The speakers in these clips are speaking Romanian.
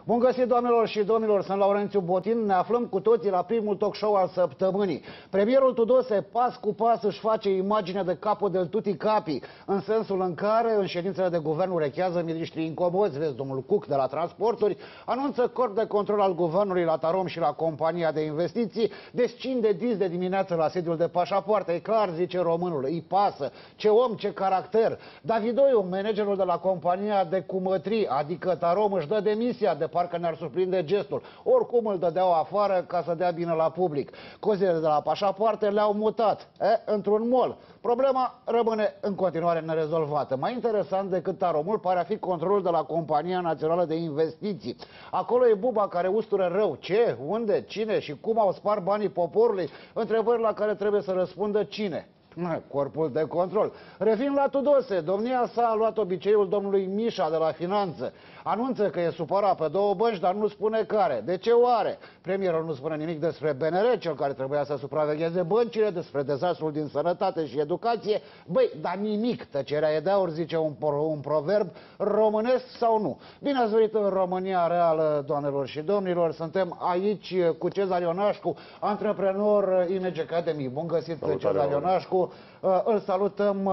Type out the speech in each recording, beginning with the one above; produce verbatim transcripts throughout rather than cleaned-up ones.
Bun găsit, doamnelor și domnilor, sunt Laurențiu Botin. Ne aflăm cu toții la primul talk show al săptămânii. Premierul Tudose, pas cu pas, își face imagine de capo del tutti capi, în sensul în care, în ședințele de guvern, urechează miniștrii incomozi. Vezi, domnul Cuc de la Transporturi anunță corp de control al guvernului la Tarom și la compania de investiții. Descinde dis de dimineață la sediul de pașapoarte. E clar, zice românul, îi pasă. Ce om, ce caracter. Davidoiu, managerul de la compania de cumătrii, adică Tarom, își dă demisia, de parcă ne-ar surprinde gestul. Oricum îl dădeau afară ca să dea bine la public. Cozile de la pașapoarte le-au mutat într-un mall. Problema rămâne în continuare nerezolvată. Mai interesant decât Taromul pare a fi controlul de la Compania Națională de Investiții. Acolo e buba care ustură rău. Ce, unde, cine și cum au spart banii poporului? Întrebări la care trebuie să răspundă cine? Corpul de control. Revin la Tudose. Domnia sa a luat obiceiul domnului Mișa de la Finanță. Anunță că e supărat pe două bănci, dar nu spune care. De ce oare? Premierul nu spune nimic despre B N R, cel care trebuia să supravegheze băncile, despre dezastrul din sănătate și educație. Băi, dar nimic. Tăcerea e de aur, zice un, un proverb românesc sau nu. Bine ați venit în România reală, doamnelor și domnilor. Suntem aici cu Cezar Ionașcu, antreprenor I M G Academy. Bun găsit, Cezar Ionașcu. Îl salutăm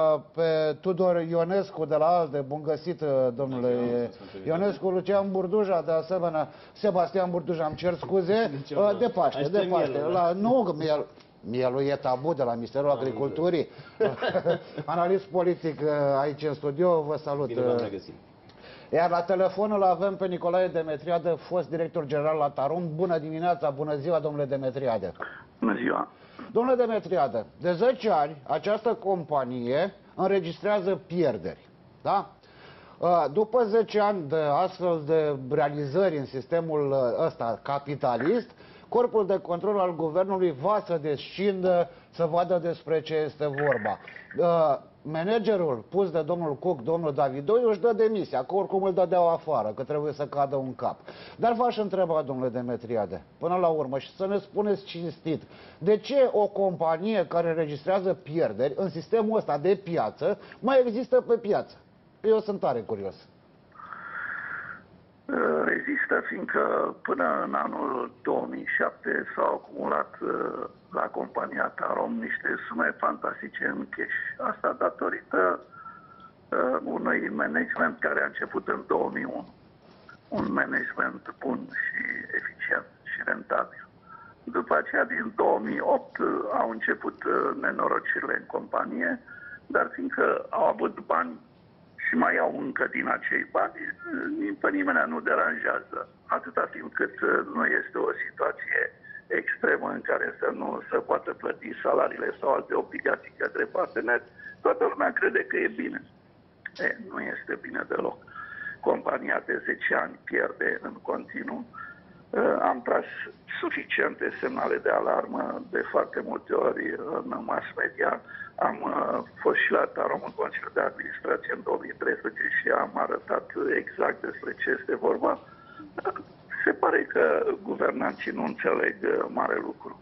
pe Tudor Ionescu de la ALDE. Bun găsit, domnule Ionescu. Lucian Burduja, de asemenea. Sebastian Burduja, îmi cer scuze. De Paște, de Paște. La, nu, miel, mielul e tabu de la Ministerul Agriculturii. Analist politic aici în studio. Vă salut. Bine v-am regăsit. Iar la telefon îl avem pe Nicolae Demetriade, fost director general la Tarom. Bună dimineața, bună ziua, domnule Demetriade. Bună ziua. Domnule Demetriade, de zece ani această companie înregistrează pierderi. Da? După zece ani de astfel de realizări în sistemul ăsta capitalist, corpul de control al guvernului va să descindă să vadă despre ce este vorba. Managerul pus de domnul Cuc, domnul Davidoiu, își dă demisia, că oricum îl dădeau afară, că trebuie să cadă un cap. Dar v-aș întreba, domnule Demetriade, până la urmă, și să ne spuneți cinstit, de ce o companie care înregistrează pierderi în sistemul ăsta de piață mai există pe piață? Eu sunt tare curios. Există fiindcă până în anul două mii șapte s-au acumulat la compania Tarom niște sume fantastice în cash. Asta datorită unui management care a început în două mii unu. Un management bun și eficient și rentabil. După aceea, din două mii opt, au început nenorocirile în companie, dar fiindcă au avut bani și mai au încă din acei bani, pe nimeni nu deranjează. Atâta timp cât nu este o situație extremă în care să nu se poată plăti salariile sau alte obligații către parteneri, toată lumea crede că e bine. E, nu este bine deloc. Compania de zece ani pierde în continuu. Am tras suficiente semnale de alarmă de foarte multe ori în mass media. Am fost și la Tarom în Consiliul de Administrație în două mii treisprezece și am arătat exact despre ce este vorba. Se pare că guvernanții nu înțeleg mare lucru.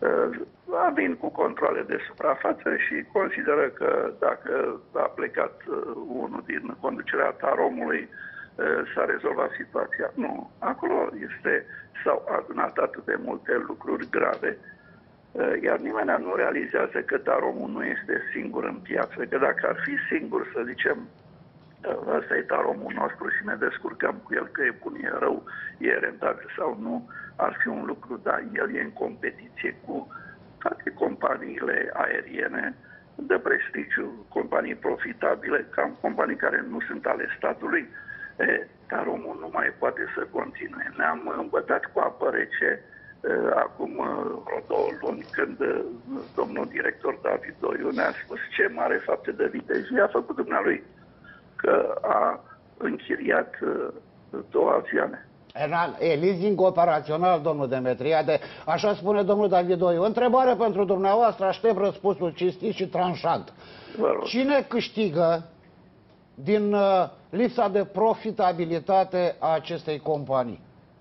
Vin cu controle de suprafață și consideră că dacă a plecat unul din conducerea Taromului, s-a rezolvat situația. Nu. Acolo este, s-au adunat atât de multe lucruri grave, iar nimeni nu realizează că Taromul nu este singur în piață, că dacă ar fi singur, să zicem, ăsta e Taromul nostru și ne descurcăm cu el, că e bun, e rău, e rentabil sau nu, ar fi un lucru, dar el e în competiție cu toate companiile aeriene de prestigiu, companii profitabile, ca companii care nu sunt ale statului. E, Taromul nu mai poate să continue. Ne-am îmbătat cu apă rece acum vreo două luni, când domnul director Davidoiu ne-a spus ce mare fapte de vitejie a făcut dumnealui, că a închiriat două avioane. E leasing operațional, domnul Demetriade, așa spune domnul Davidoiu. Întrebare pentru dumneavoastră, aștept răspunsul cinstit și tranșant. Cine câștigă din uh, lipsa de profitabilitate a acestei companii?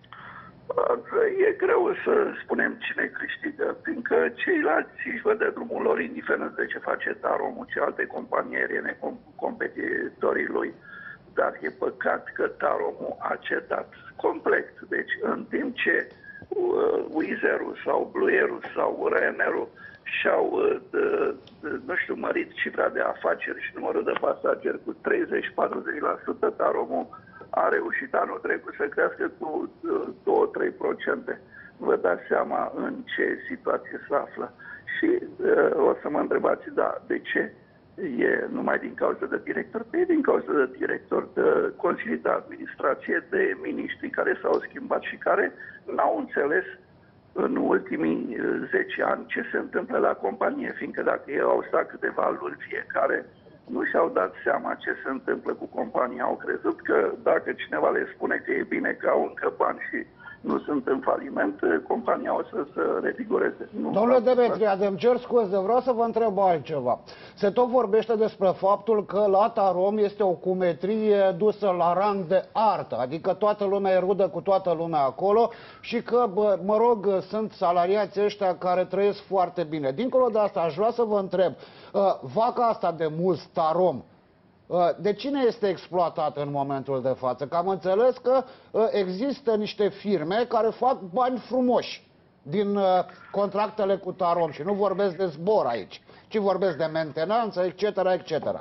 E greu să spunem cine câștigă, fiindcă ceilalți își văd de drumul lor, indiferent de ce face Taromul, ce alte companii aeriene, competitorii lui. dar e păcat că Taromul a cedat complet. Deci în timp ce uh, Wizz-Air-ul sau Blue Air-ul sau Ryanair-ul și-au, uh, nu știu, mărit cifra de afaceri și numărul de pasageri cu treizeci patruzeci la sută, Taromul a reușit anul trecut să crească cu doi trei la sută. Vă dați seama în ce situație se află. Și uh, o să mă întrebați, da, de ce? E numai din cauza de director? E din cauza de director, de consilii de administrație, de miniștri care s-au schimbat și care n-au înțeles în ultimii zece ani ce se întâmplă la companie, fiindcă dacă ei au stat câteva luni fiecare, nu și-au dat seama ce se întâmplă cu compania. Au crezut că dacă cineva le spune că e bine că au încă bani și nu sunt în faliment, compania o să se revigoreze. Nu. Domnule Demetriade, îmi cer scuze, vreau să vă întreb altceva. Se tot vorbește despre faptul că la Tarom este o cumetrie dusă la rang de artă, adică toată lumea e rudă cu toată lumea acolo și că, bă, mă rog, sunt salariații ăștia care trăiesc foarte bine. Dincolo de asta, aș vrea să vă întreb, vaca asta de mulți Tarom, de cine este exploatată în momentul de față? Că am înțeles că există niște firme care fac bani frumoși din contractele cu Tarom și nu vorbesc de zbor aici, ci vorbesc de mentenanță, et cetera, et cetera.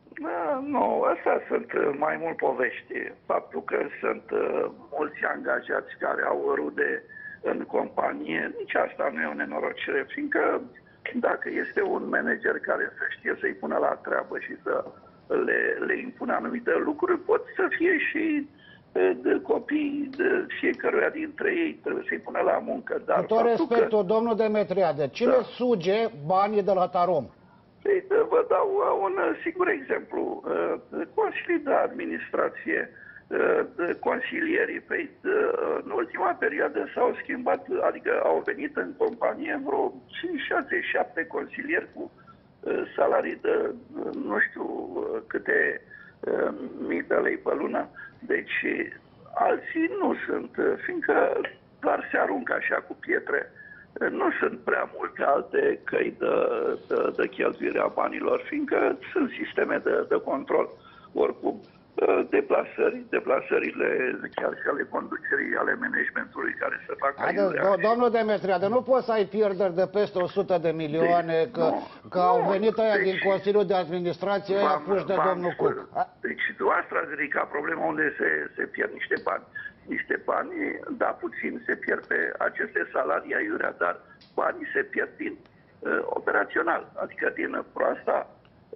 Nu, astea sunt mai mult povești. Faptul că sunt mulți angajați care au rude în companie, nici asta nu e o nenorocire, fiindcă dacă este un manager care să știe să-i pună la treabă și să le, le impune anumite lucruri, pot să fie și de copii de fiecăruia dintre ei, trebuie să-i pună la muncă. Dar cu tot respectul, că... domnul Demetriade, cine da. suge banii de la Tarom? Păi, vă dau un sigur exemplu. Consilii de administrație, consilierii, pe, în ultima perioadă s-au schimbat, adică au venit în companie vreo cinci, șase, șapte consilieri cu salarii de nu știu câte mii de lei pe lună. Deci alții nu sunt, fiindcă doar se aruncă așa cu pietre. Nu sunt prea multe alte căi de, de, de cheltuire a banilor, fiindcă sunt sisteme de, de control. Oricum, deplasări, deplasările chiar și ale conducerii, ale managementului care se fac aiurea. Domnul Demetriade, nu poți să ai pierderi de peste o sută de milioane, deci, că, nu, că nu, au venit aia deci, din Consiliul de Administrație, aia puși de domnul Cook. Deci dumneavoastră ați ridicat problema unde se, se pierd niște bani. Niște bani, da, puțin se pierd pe aceste salarii aiurea, dar banii se pierd din uh, operațional, adică din proasta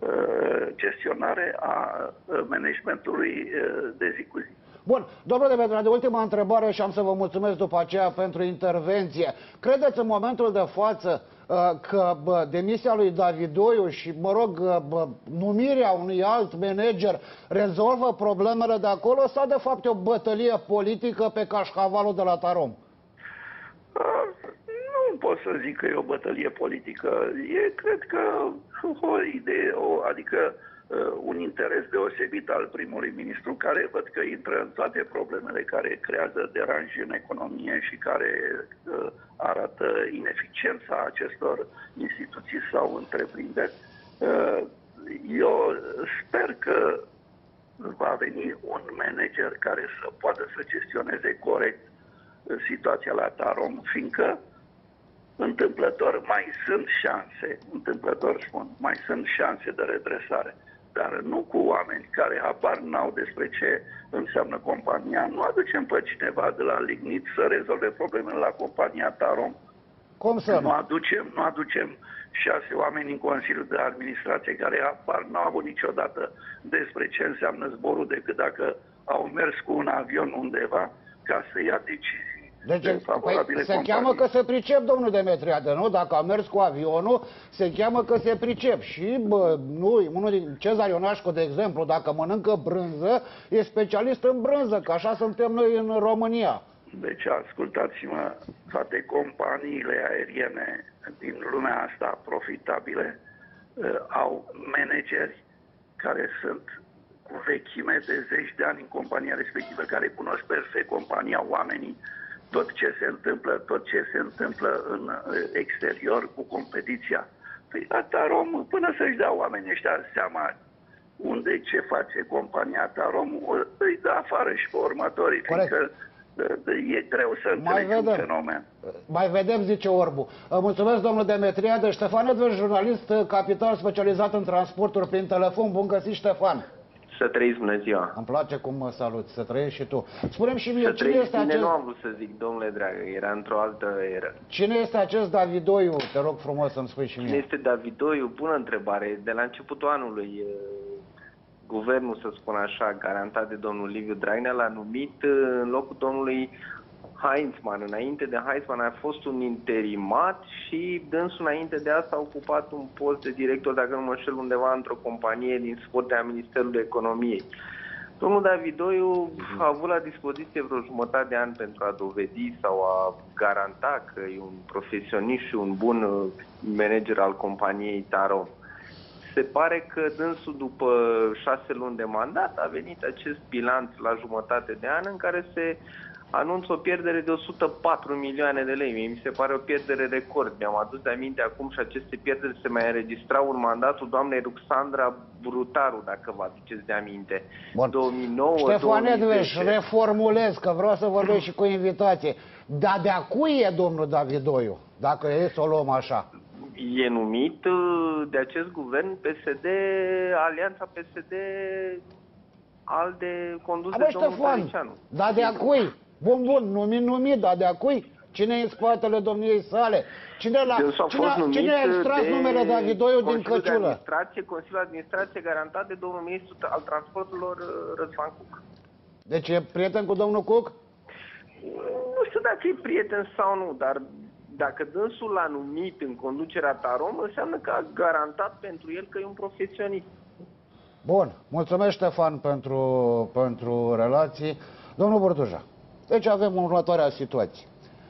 gestionare a managementului de zi cu zi. Bun, domnule Demetriade, ultima întrebare și am să vă mulțumesc după aceea pentru intervenție. Credeți în momentul de față că bă, demisia lui Davidoiu și, mă rog, bă, numirea unui alt manager rezolvă problemele de acolo sau de fapt e o bătălie politică pe cașcavalul de la Tarom? Nu pot să zic că e o bătălie politică. E, cred că, o idee, o, adică uh, un interes deosebit al primului ministru, care văd că intră în toate problemele care creează deranji în economie și care uh, arată ineficiența acestor instituții sau întreprinderi. Uh, eu sper că va veni un manager care să poată să gestioneze corect situația la Tarom, fiindcă întâmplător mai sunt șanse, întâmplător spun, mai sunt șanse de redresare, dar nu cu oameni care habar n-au despre ce înseamnă compania. Nu aducem pe cineva de la lignit să rezolve problemele la compania Tarom. Cum să nu? Aducem, nu aducem șase oameni în Consiliul de Administrație care habar n-au avut niciodată despre ce înseamnă zborul, decât dacă au mers cu un avion undeva ca să ia decizii. Deci, păi, se cheamă că se pricep, domnul Demetriade, nu? Dacă a mers cu avionul, se cheamă că se pricep. Și, bă, nu, unul din Cezar Ionașcu, de exemplu, dacă mănâncă brânză, e specialist în brânză, că așa suntem noi în România. Deci, ascultați-mă, toate companiile aeriene din lumea asta profitabile uh, au manageri care sunt cu vechime de zeci de ani în compania respectivă, care cunosc perfect compania, oamenii, tot ce se întâmplă, tot ce se întâmplă în exterior cu competiția. Păi la Tarom, până să-și dea oamenii ăștia seama unde ce face compania Tarom, îi dă afară și pe următorii, Corect. fiindcă e greu să înțelegi un fenomen. Mai vedem, zice Orbu. Mulțumesc, domnul Demetriade. Ștefan Edver, jurnalist Capital specializat în transporturi prin telefon. Bun găsit, Ștefan. Să trăiți, bună ziua. Îmi place cum mă salut, să trăiești și tu. Spune-mi și mie, să cine este bine, acest... nu am vrut să zic, domnule dragă, era într-o altă eră. Cine este acest Davidoiu? Te rog frumos să-mi spui și mie. Cine este Davidoiu? Bună întrebare. De la începutul anului, guvernul, să spun așa, garantat de domnul Liviu Dragnea, l-a numit în locul domnului Heinzmann. Înainte de Heinzmann a fost un interimat și dânsul înainte de asta a ocupat un post de director, dacă nu mă înșel, undeva într-o companie din sportea Ministerului Economiei. Domnul Davidoiu a avut la dispoziție vreo jumătate de an pentru a dovedi sau a garanta că e un profesionist și un bun manager al companiei Tarom. Se pare că dânsul, după șase luni de mandat, a venit acest bilanț la jumătate de an în care se anunță o pierdere de o sută patru milioane de lei. Mie mi se pare o pierdere record. Mi-am adus de aminte acum și aceste pierderi se mai înregistrau în mandatul doamnei Ruxandra Brutaru, dacă vă aduceți de aminte. Bun. două mii nouă, Ștefan Edveș, două mii zece. reformulez, că vreau să vorbesc și cu invitație. Dar de-a cui e domnul Davidoiu, dacă e să o luăm așa? E numit de acest guvern P S D, Alianța P S D ALDE, condus de domnul Tăricianu. Dar de-a cui? Bun, bun, numit, numit, dar de-a cui? Cine e în spatele domniei sale? Cine, la, cine, cine a extras de numele Davidoiu din căciulă? De administrație, Consiliul de Administrație garantat de domnul ministru al transporturilor Răzvan Cuc. Deci e prieten cu domnul Cuc? Nu știu dacă e prieten sau nu, dar dacă dânsul l-a numit în conducerea Tarom, înseamnă că a garantat pentru el că e un profesionist. Bun, mulțumesc, Ștefan, pentru, pentru relații. Domnul Burduja, deci avem următoarea situație.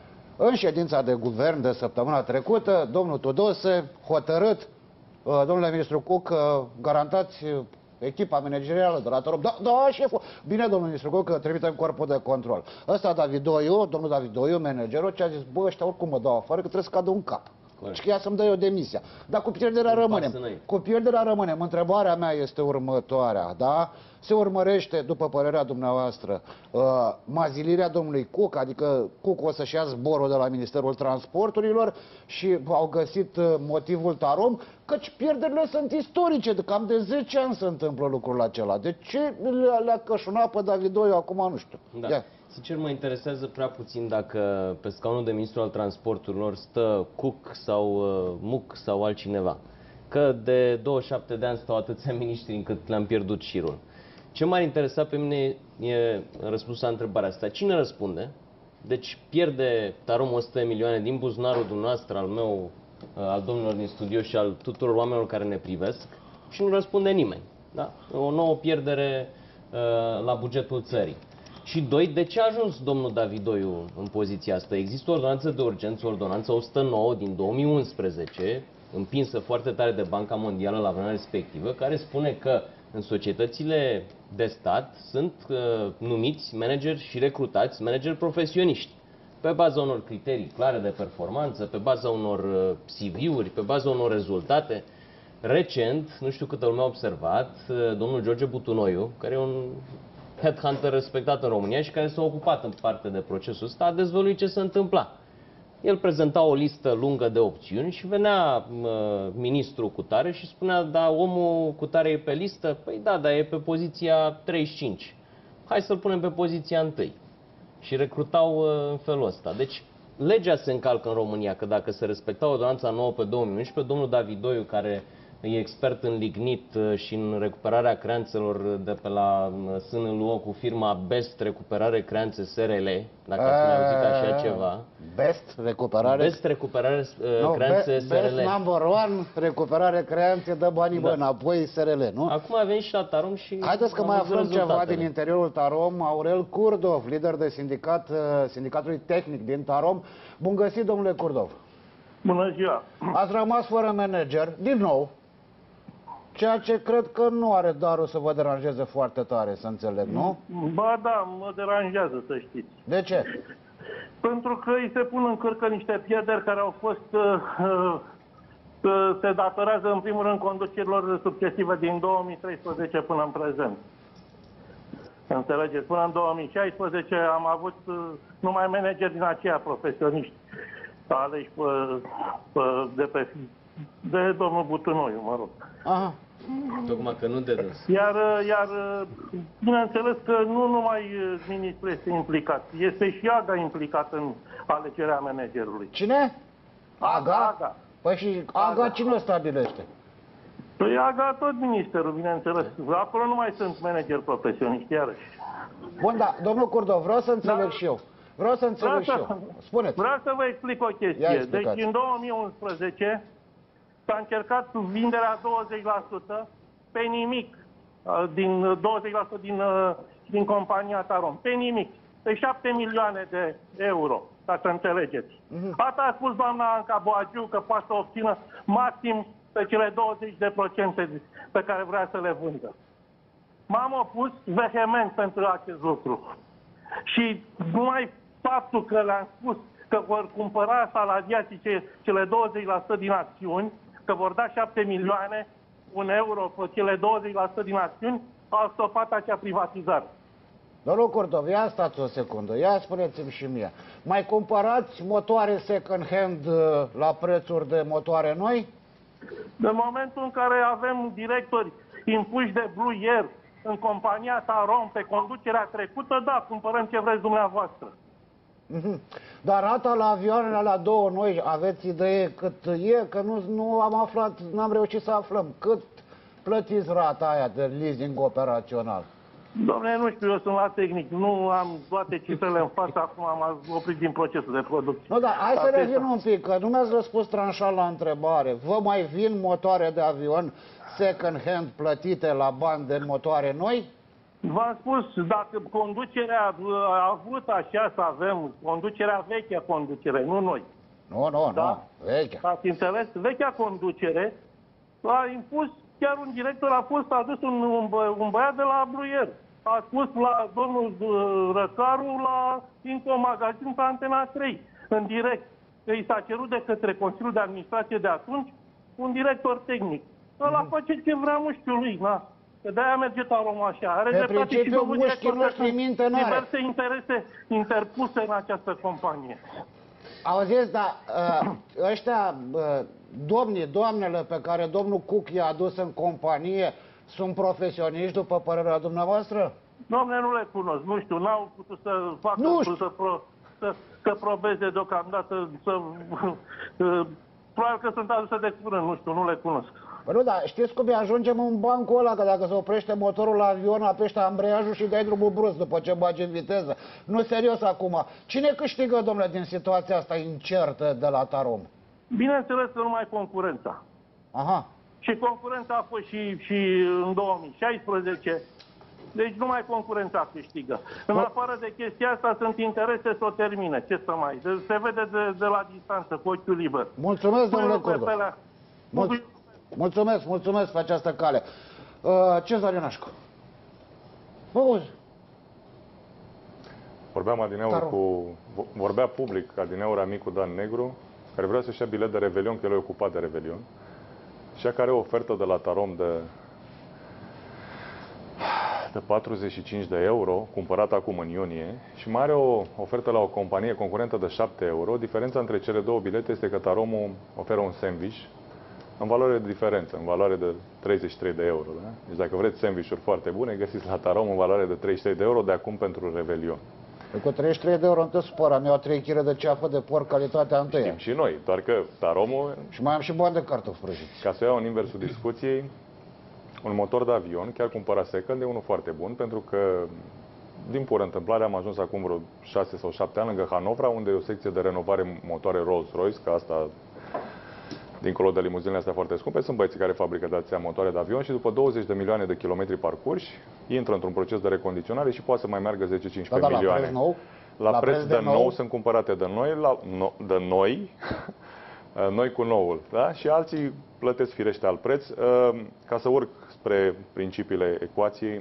În ședința de guvern de săptămâna trecută, domnul Tudose, hotărât, domnule ministru Cuc, garantați echipa managerială de la Tarom. Da, da, șeful. Bine, domnul ministru Cuc, că trimitem corpul de control. Ăsta, Davidoiu, domnul Davidoiu, managerul, ce a zis, bă, ăștia oricum mă dau afară, că trebuie să cadă un cap. Și că ea să-mi dă eu demisia. Dar cu pierderea rămânem. Cu pierderea rămânem. Întrebarea mea este următoarea, da? Se urmărește, după părerea dumneavoastră, uh, mazilirea domnului Cuc, adică Cuc o să-și ia zborul de la Ministerul Transporturilor și au găsit uh, motivul Tarom, căci pierderile sunt istorice, de cam de zece ani se întâmplă lucrul acela. De ce le-a cășunat pe Davidoiu acum, nu știu. Da. Ia. Sincer, mă interesează prea puțin dacă pe scaunul de ministru al transporturilor stă Cuc sau uh, Muc sau altcineva. Că de douăzeci și șapte de ani stau atâția miniștri încât le-am pierdut șirul. Ce m-ar interesa pe mine e răspunsul la întrebarea asta. Cine răspunde? Deci pierde Tarom o sută de milioane din buzunarul dumneavoastră, al meu, al domnilor din studio și al tuturor oamenilor care ne privesc și nu răspunde nimeni. Da? O nouă pierdere uh, la bugetul țării. Și doi, de ce a ajuns domnul Davidoiu în poziția asta? Există o ordonanță de urgență, ordonanța o sută nouă din două mii unsprezece, împinsă foarte tare de Banca Mondială la vremea respectivă, care spune că în societățile de stat sunt uh, numiți manageri și recrutați manageri profesioniști, pe baza unor criterii clare de performanță, pe baza unor uh, C V-uri, pe baza unor rezultate. Recent, nu știu câtă lume a observat, uh, domnul George Butunoiu, care e un headhunter respectat în România și care s-a ocupat în parte de procesul ăsta, a dezvăluit ce se întâmpla. El prezenta o listă lungă de opțiuni și venea uh, ministrul cutare și spunea, da, omul cutare e pe listă? Păi da, dar e pe poziția treizeci și cinci. Hai să-l punem pe poziția întâi. Și recrutau uh, în felul ăsta. Deci, legea se încalcă în România, că dacă se respecta ordonanța nouă pe două mii unsprezece, domnul Davidoiu, care e expert în lignit și în recuperarea creanțelor de pe la S N L O cu firma Best Recuperare Creanțe S R L, dacă ați mai auzit așa ceva. Best Recuperare? Best Recuperare uh, no, Creanțe be, S R L. Best number one, Recuperare Creanțe, dă banii da. Bă, înapoi S R L, nu? Acum a venit și la Tarom și... Haideți că mai aflăm ceva din interiorul Tarom. Aurel Curdov, lider de sindicat, sindicatului tehnic din Tarom. Bun găsit, domnule Curdov. Bună ziua! Ați rămas fără manager, din nou. Ceea ce cred că nu are darul să vă deranjeze foarte tare, să înțeleg, nu? Ba da, mă deranjează, să știți. De ce? Pentru că îi se pun în cărcă niște pierderi care au fost uh, se datorează în primul rând conducerilor succesive din două mii treisprezece până în prezent. Înțelegeți? Până în două mii șaisprezece am avut numai manageri din aceia profesioniști aleși pe, pe, de, pe, de domnul Butunoiu, mă rog. Aha. Tocmai că nu de dâns. Iar, iar bineînțeles că nu numai ministrul este implicat, este și AGA implicat în alegerea managerului. Cine? AGA? AGA. Păi și AGA, AGA. cine o stabilește? Păi AGA tot ministerul, bineînțeles. Acolo nu mai sunt manageri profesioniști, iarăși. Bun, da, domnul Curdov, vreau să înțeleg Da. și eu. Vreau să înțeleg Vreau și să- eu. Spuneți. Vreau să vă explic o Ia chestie. explicați. Deci în două mii unsprezece s-a încercat vinderea douăzeci la sută pe nimic, uh, din douăzeci la sută din, uh, din compania Tarom. Pe nimic. Pe șapte milioane de euro, ca să înțelegeți. Asta a spus doamna Anca Boagiu că poate să obțină maxim pe cele douăzeci de procente pe care vrea să le vândă. M-am opus vehement pentru acest lucru. Și numai faptul că le-am spus că vor cumpăra salariații ce, cele douăzeci la sută din acțiuni, că vor da șapte milioane, un euro pe cele douăzeci la sută din acțiuni, au stopat acea privatizare. Domnul Curdov, ia stați o secundă, ia spuneți-mi și mie. Mai cumpărați motoare second-hand uh, la prețuri de motoare noi? În momentul în care avem directori impuși de Blue Air în compania Tarom pe conducerea trecută, da, cumpărăm ce vreți dumneavoastră. Mhm. Dar rata la avioanele la două noi, aveți idee cât e? Că nu, nu am aflat, n-am reușit să aflăm cât plătiți rata aia de leasing operațional. Dom'le, nu știu, eu sunt la tehnic, nu am toate cifrele în față, acum am oprit din procesul de producție. Nu, dar hai să Atâta. revin un pic, că nu mi-ați răspuns tranșat la întrebare. Vă mai vin motoare de avion second-hand plătite la bani de motoare noi? V-am spus, dacă conducerea a avut așa să avem, conducerea vechea conducere, nu noi. Nu, nu, Da. nu, veche. Ați înțeles? Vechea conducere a impus, chiar un director a fost adus un, un, bă, un băiat de la Blue Air. A spus la domnul uh, Răcaru la Info Magazin pe Antena trei, în direct. Îi s-a cerut de către Consiliul de Administrație de atunci un director tehnic. Ăla face ce vrea mușchiul lui, na. Că de-aia merge Tarom așa. Are Pe dreptate și principiu, domnul mușchiul director, noștri că sunt minte n-are. diverse interese interpuse în această companie. Auziți, dar uh, ăștia, uh, domnii, doamnele pe care domnul Cook i-a adus în companie, sunt profesioniști, după părerea dumneavoastră? Dom'le, nu le cunosc, nu știu, n-au putut să facă, Nu știu. să, pro, să, să probeze deocamdată, să... Probabil că sunt aduse de curând, nu știu, nu le cunosc. Păi nu, dar știți cum e? Ajungem în bancul ăla, că dacă se oprește motorul la avion, apește ambreiajul și dai drumul brusc după ce bagi în viteză. Nu, serios acum. Cine câștigă, domnule, din situația asta incertă de la Tarom? Bineînțeles că numai concurența. Aha. Și concurența a fost și, și în două mii șaisprezece. Deci numai concurența câștigă. În afară de chestia asta sunt interese să o termine. Ce să mai... Se vede de, de la distanță, cu ochiul liber. Mulțumesc, domnule Pune-l pe Curdov. pelea. Mul- mulțumesc, mulțumesc pe această cale. Uh, Cezar Ionașcu. Vă auzi. Vorbeam adineauri Tarom. cu... Vorbea public adineauri amicul Dan Negru, care vrea să-și ia bilet de Revelion, că el e ocupat de Revelion, și ea care are o ofertă de la Tarom de, de patruzeci și cinci de euro, cumpărată acum în iunie, și mai are o ofertă la o companie concurentă de șapte euro. Diferența între cele două bilete este că Taromul oferă un sandwich în valoare de diferență, în valoare de treizeci și trei de euro. Da? Deci dacă vreți sandwich-uri foarte bune, găsiți la Tarom în valoare de treizeci și trei de euro de acum pentru Revelion. Păi cu treizeci și trei de euro nu te supăra, mi-au trei kg de ceafă de porc calitatea întâia. Știm și noi, doar că Taromul, Și mai am și bani de cartofi prăjiți. ca să iau în inversul discuției, un motor de avion, chiar cumpărat second, e unul foarte bun, pentru că, din pură întâmplare, am ajuns acum vreo șase sau șapte ani lângă Hanovra, unde e o secție de renovare motoare Rolls-Royce, că asta, dincolo de limuzinele astea foarte scumpe, sunt băieții care fabrică de atâția motoare de avion și după douăzeci de milioane de kilometri parcurși, intră într-un proces de recondiționare și poate să mai meargă zece cincisprezece Da, da, la milioane. preț nou? La, La preț, preț de, de nou, nou sunt cumpărate de noi, la, no, de noi, noi cu noul, da? Și alții plătesc firește alt preț. Ca să urc spre principiile ecuației,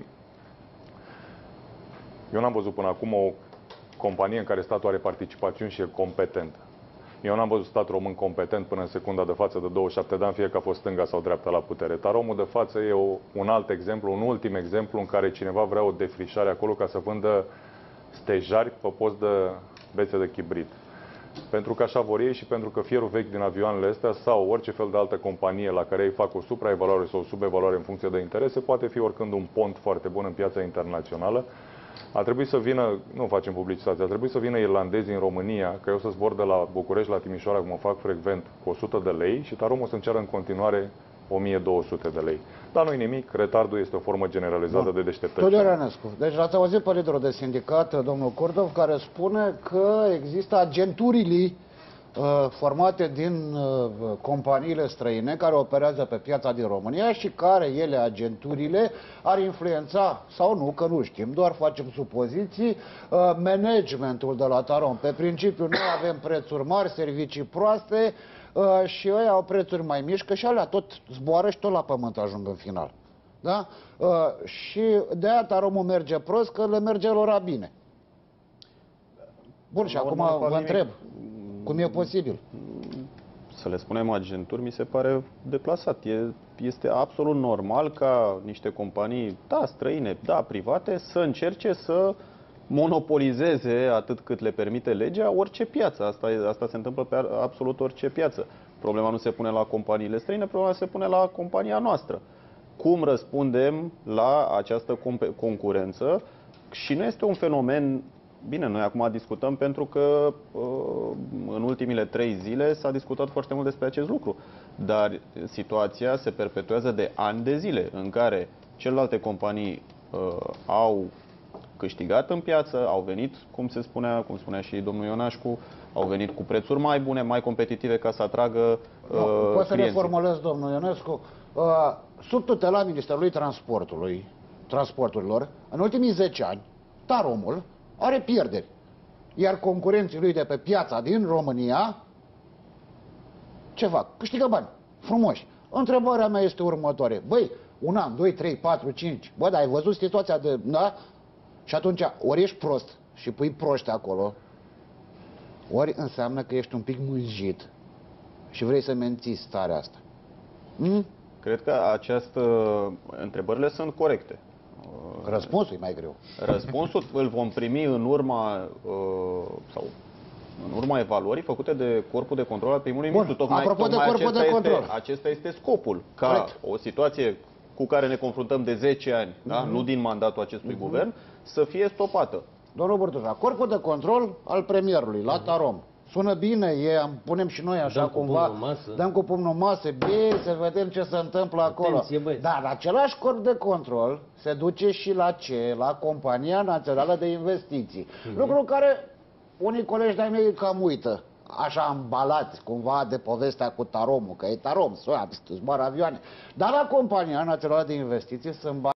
eu n-am văzut până acum o companie în care statul are participațiuni și e competentă. Eu n-am văzut stat român competent până în secunda de față de douăzeci și șapte de ani, fie că a fost stânga sau dreapta la putere. Taromul de față e o, un alt exemplu, un ultim exemplu în care cineva vrea o defrișare acolo ca să vândă stejari pe post de bețe de chibrit. Pentru că așa vor ei și pentru că fierul vechi din avioanele astea sau orice fel de altă companie la care ei fac o supraevaluare sau o subevaluare în funcție de interese, poate fi oricând un pont foarte bun în piața internațională. A trebuit să vină, nu facem publicitate, a trebuit să vină irlandezii în România, că eu să zbor de la București la Timișoara, cum o fac frecvent, cu o sută de lei și Taromul să-mi ceară în continuare o mie două sute de lei. Dar nu-i nimic, retardul este o formă generalizată Bun. de deșteptare. Tudor Ionescu, deci l-ați auzit pe liderul de sindicat, domnul Cordov, care spune că există agenturile uh, formate din uh, companiile străine care operează pe piața din România și care ele, agenturile, ar influența sau nu, că nu știm, doar facem supoziții, uh, managementul de la Tarom. Pe principiu, noi avem prețuri mari, servicii proaste, Uh, și ei au prețuri mai mici, că și alea tot zboară și tot la pământ ajung în final. Da? Uh, și de aia Taromul merge prost, că le merge lor bine. Bun, și acum vă întreb, cum e posibil? Să le spunem agenturi, mi se pare deplasat. E, este absolut normal ca niște companii, da, străine, da, private, să încerce să monopolizeze, atât cât le permite legea, orice piață. Asta, asta se întâmplă pe absolut orice piață. Problema nu se pune la companiile străine, problema se pune la compania noastră. Cum răspundem la această concurență? Și nu este un fenomen. Bine, noi acum discutăm pentru că în ultimile trei zile s-a discutat foarte mult despre acest lucru. Dar situația se perpetuează de ani de zile în care celelalte companii uh, au câștigat în piață, au venit, cum se spunea, cum spunea și domnul Ionașcu, au venit cu prețuri mai bune, mai competitive ca să atragă uh, no, Poți să clienții. reformulez, domnul Ionescu, uh, sub tutela Ministerului Transportului, Transporturilor, în ultimii zece ani, Taromul are pierderi. Iar concurenții lui de pe piața din România, ce fac? Câștigă bani, frumoși. Întrebarea mea este următoare. Băi, un an, doi, trei, patru, cinci, bă, dar ai văzut situația de... Da? Și atunci, ori ești prost și pui proști acolo, ori înseamnă că ești un pic mânjit și vrei să menții starea asta. Hmm? Cred că această... întrebările sunt corecte. Răspunsul e mai greu. Răspunsul îl vom primi în urma sau în urma evaluării făcute de Corpul de Control al primului ministru. Tocmai, apropo tocmai de Corpul de Control. Este, acesta este scopul. Ca Corect. O situație cu care ne confruntăm de zece ani, mm-hmm. da? Nu din mandatul acestui mm-hmm. guvern, să fie stopată. Domnul Bărtușa, Corpul de Control al premierului, la Tarom. Sună bine, e, punem și noi așa dăm cumva, cu dăm cu pumnul în masă, bine, să vedem ce se întâmplă acolo. Atenție, băieți. Dar același corp de control se duce și la ce? La Compania Națională de Investiții. Mm-hmm. Lucru care unii colegi de-ai mei cam uită, așa ambalați cumva de povestea cu Taromul, că e Tarom, zboară avioane. Dar la Compania Națională de Investiții sunt bani